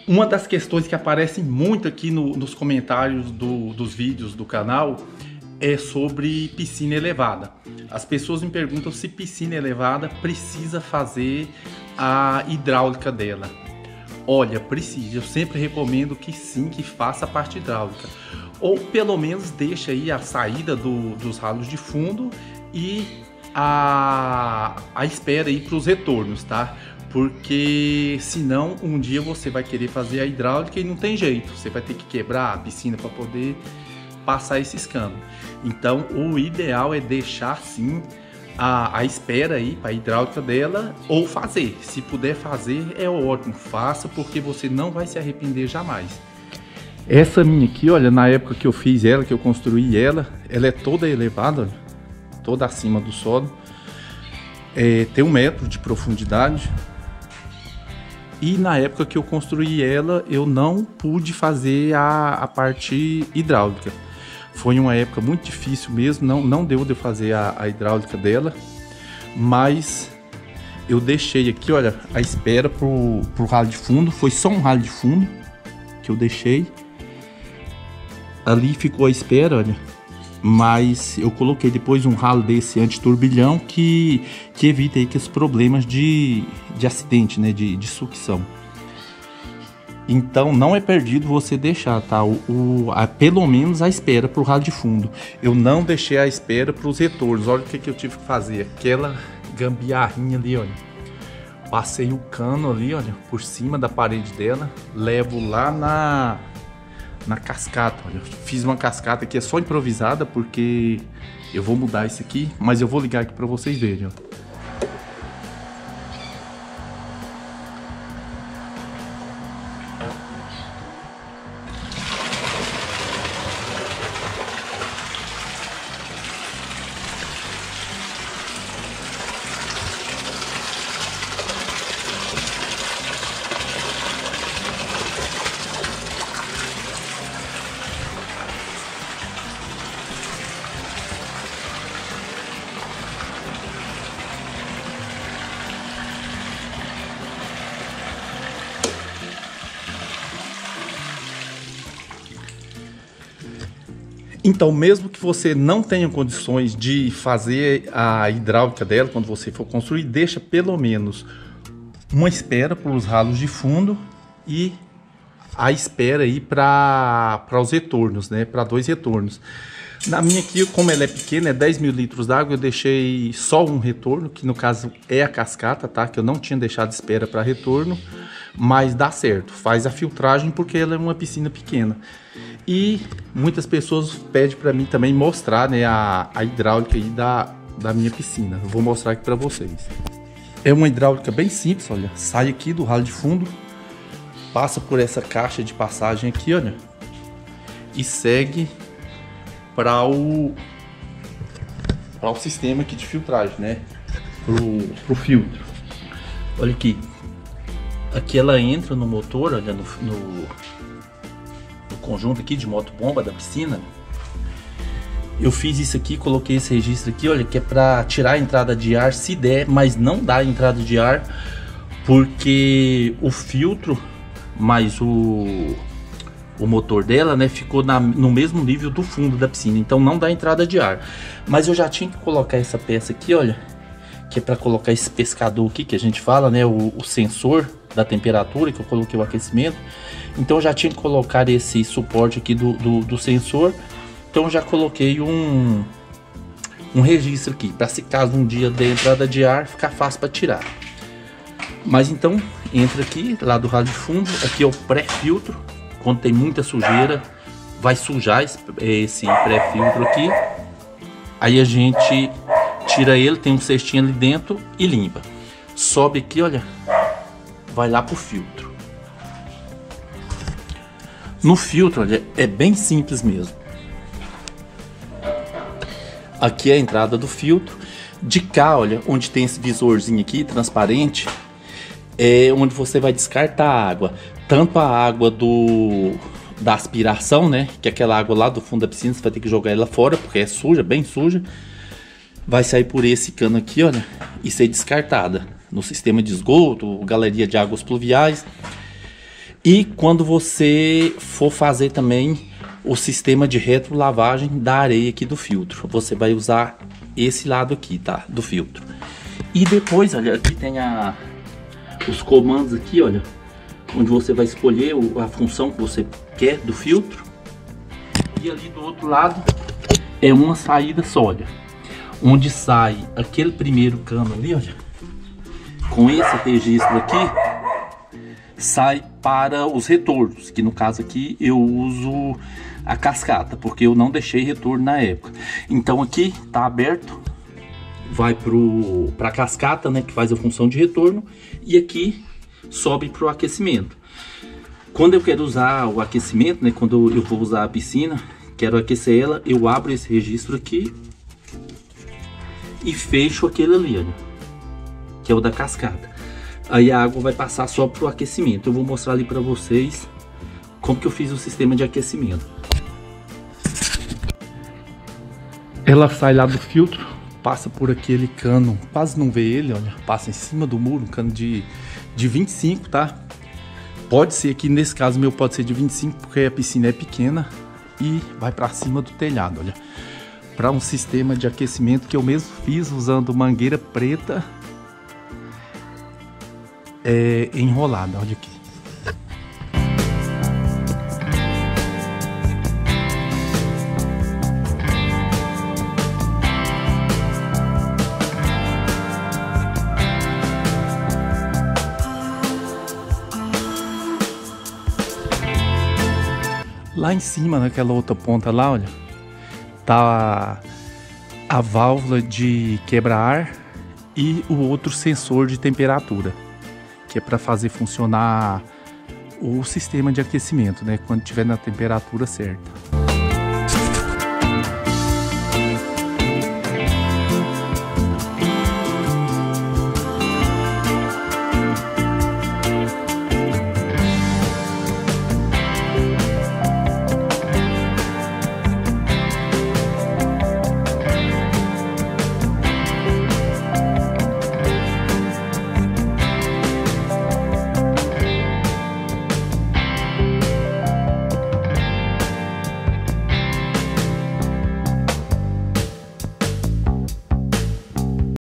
Uma das questões que aparecem muito aqui nos comentários dos vídeos do canal é sobre piscina elevada. As pessoas me perguntam se piscina elevada precisa fazer a hidráulica dela. Olha, precisa. Eu sempre recomendo que sim, que faça a parte hidráulica. Ou pelo menos deixa aí a saída dos ralos de fundo e a espera aí para os retornos, tá? Porque senão um dia você vai querer fazer a hidráulica e não tem jeito. Você vai ter que quebrar a piscina para poder passar esses canos. Então o ideal é deixar sim a espera aí para a hidráulica dela, ou fazer. Se puder fazer é ótimo, faça, porque você não vai se arrepender jamais. Essa minha aqui, olha, na época que eu fiz ela, que eu construí ela é toda elevada, olha, toda acima do solo. Tem 1 metro de profundidade. E na época que eu construí ela, eu não pude fazer a parte hidráulica. Foi uma época muito difícil mesmo, não deu de fazer a hidráulica dela. Mas eu deixei aqui, olha, a espera pro ralo de fundo. Foi só um ralo de fundo que eu deixei. Ali ficou a espera, olha. Mas eu coloquei depois um ralo desse anti-turbilhão que evita aí que os problemas de acidente, né, de sucção. Então não é perdido você deixar, tá? Pelo menos a espera para o ralo de fundo. Eu não deixei a espera para os retornos. Olha o que eu tive que fazer. Aquela gambiarrinha ali, olha. Passei o cano ali, olha, por cima da parede dela. Levo lá na cascata, olha. Fiz uma cascata que é só improvisada porque eu vou mudar isso aqui, mas eu vou ligar aqui para vocês verem, ó. Então, mesmo que você não tenha condições de fazer a hidráulica dela quando você for construir, deixa pelo menos uma espera para os ralos de fundo e a espera aí para os retornos, né? Para 2 retornos. Na minha aqui, como ela é pequena, é 10 mil litros d'água, eu deixei só um retorno, que no caso é a cascata, tá? Que eu não tinha deixado espera para retorno, mas dá certo, faz a filtragem porque ela é uma piscina pequena. E muitas pessoas pedem para mim também mostrar, né, a hidráulica aí da minha piscina. Eu vou mostrar aqui para vocês. É uma hidráulica bem simples, olha. Sai aqui do ralo de fundo, passa por essa caixa de passagem aqui, olha, e segue para o sistema aqui de filtragem, né, pro filtro. Olha aqui. Aqui ela entra no motor, olha, no conjunto aqui de motobomba da piscina. Eu fiz isso aqui, coloquei esse registro aqui, olha, que é para tirar a entrada de ar se der, mas não dá entrada de ar porque o filtro mais o motor dela, né, ficou no mesmo nível do fundo da piscina, então não dá entrada de ar. Mas eu já tinha que colocar essa peça aqui, olha, que é para colocar esse pescador aqui que a gente fala, né, o sensor da temperatura, que eu coloquei o aquecimento. Então eu já tinha que colocar esse suporte aqui do sensor. Então eu já coloquei um registro aqui, para se caso um dia der entrada de ar, ficar fácil para tirar. Mas então entra aqui, lá do ralo de fundo, aqui é o pré-filtro. Quando tem muita sujeira, vai sujar esse pré-filtro aqui. Aí a gente tira ele, tem um cestinho ali dentro e limpa. Sobe aqui, olha, vai lá pro filtro. No filtro, olha, é bem simples mesmo. Aqui é a entrada do filtro. De cá, olha, onde tem esse visorzinho aqui, transparente, é onde você vai descartar a água. Tanto a água da aspiração, né, que é aquela água lá do fundo da piscina, você vai ter que jogar ela fora, porque é suja, bem suja. Vai sair por esse cano aqui, olha, e ser descartada no sistema de esgoto, galeria de águas pluviais. E quando você for fazer também o sistema de retrolavagem da areia aqui do filtro, você vai usar esse lado aqui, tá? Do filtro. E depois, olha, aqui tem os comandos aqui, olha, onde você vai escolher a função que você quer do filtro. E ali do outro lado é uma saída só, olha, onde sai aquele primeiro cano ali, olha, com esse registro aqui, sai para os retornos, que no caso aqui eu uso a cascata, porque eu não deixei retorno na época. Então aqui tá aberto, vai para a cascata, né, que faz a função de retorno, e aqui sobe para o aquecimento. Quando eu quero usar o aquecimento, né, quando eu vou usar a piscina, quero aquecer ela, eu abro esse registro aqui e fecho aquele ali, olha, que é o da cascata. Aí a água vai passar só para o aquecimento. Eu vou mostrar ali para vocês como que eu fiz o sistema de aquecimento. Ela sai lá do filtro, passa por aquele cano, quase não vê ele, olha, passa em cima do muro, um cano de 25, tá? Pode ser aqui, nesse caso meu, pode ser de 25, porque a piscina é pequena, e vai para cima do telhado, olha. Para um sistema de aquecimento que eu mesmo fiz usando mangueira preta enrolada, olha aqui. Lá em cima, naquela outra ponta lá, olha, tá a válvula de quebra-ar e o outro sensor de temperatura, que é para fazer funcionar o sistema de aquecimento, né, quando tiver na temperatura certa.